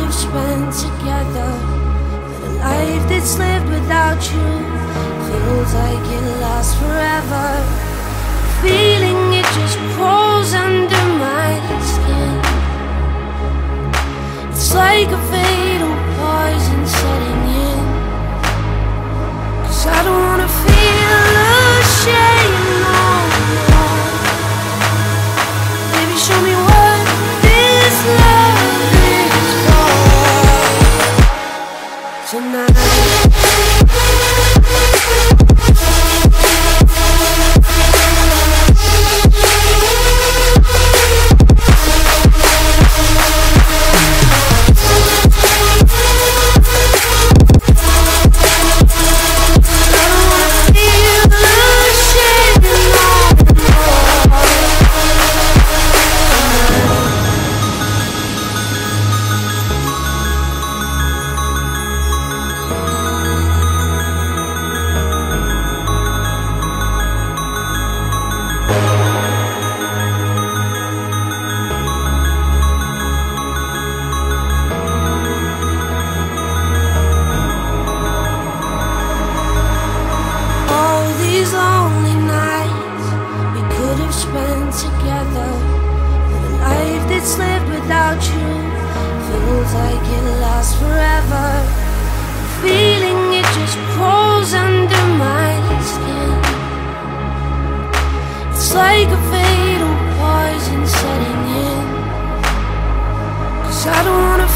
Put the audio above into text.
have spent together, but a life that's lived without you feels like it lasts forever. Feeling it just crawls under my skin. It's like a fatal poison setting in, 'cause I don't wanna feel ashamed no more. Baby, show me what this love is for tonight. Together, but a life that's lived without you feels like it lasts forever. Feeling it just crawls under my skin. It's like a fatal poison setting in, 'cause I don't wanna